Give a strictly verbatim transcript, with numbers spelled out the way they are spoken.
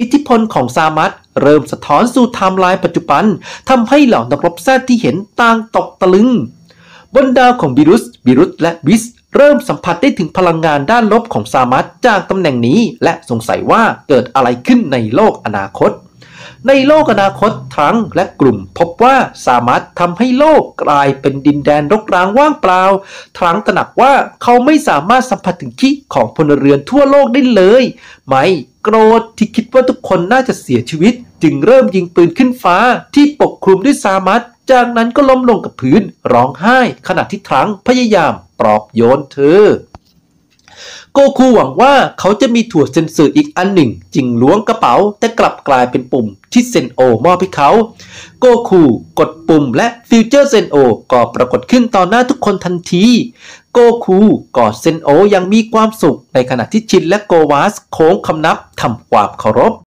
อิทธิพลของซามัตเริ่มสะท้อนสู่ไทม์ไลน์ปัจจุบันทำให้เหล่านักรบแซดที่เห็นต่างตกตะลึงบนดาวของบิรุสบิรุสและวิสเริ่มสัมผัสได้ถึงพลังงานด้านลบของซามัตจากตำแหน่งนี้และสงสัยว่าเกิดอะไรขึ้นในโลกอนาคตในโลกอนาคตทั้งและกลุ่มพบว่าสามารถทำให้โลกกลายเป็นดินแดนรกร้างว่างเปล่าทั้งตระหนักว่าเขาไม่สามารถสัมผัสถึงขี้ของพลเรือนทั่วโลกได้เลยไม่โกรธที่คิดว่าทุกคนน่าจะเสียชีวิตจึงเริ่มยิงปืนขึ้นฟ้าที่ปกคลุมด้วยสามัตจากนั้นก็ล้มลงกับพื้นร้องไห้ขณะที่ทั้งพยายามปลอบโยนเธอโกคูหวังว่าเขาจะมีถั่วเซนสึอีกอันหนึ่งจึงล้วงกระเป๋าแต่กลับกลายเป็นปุ่มที่เซนโอมอบให้เขาโกคูกดปุ่มและฟิวเจอร์เซนโอก็ปรากฏขึ้นต่อหน้าทุกคนทันทีโกคูกอดเซนโออย่างมีความสุขในขณะที่ชินและโกวาสโค้งคำนับทำความเคารพ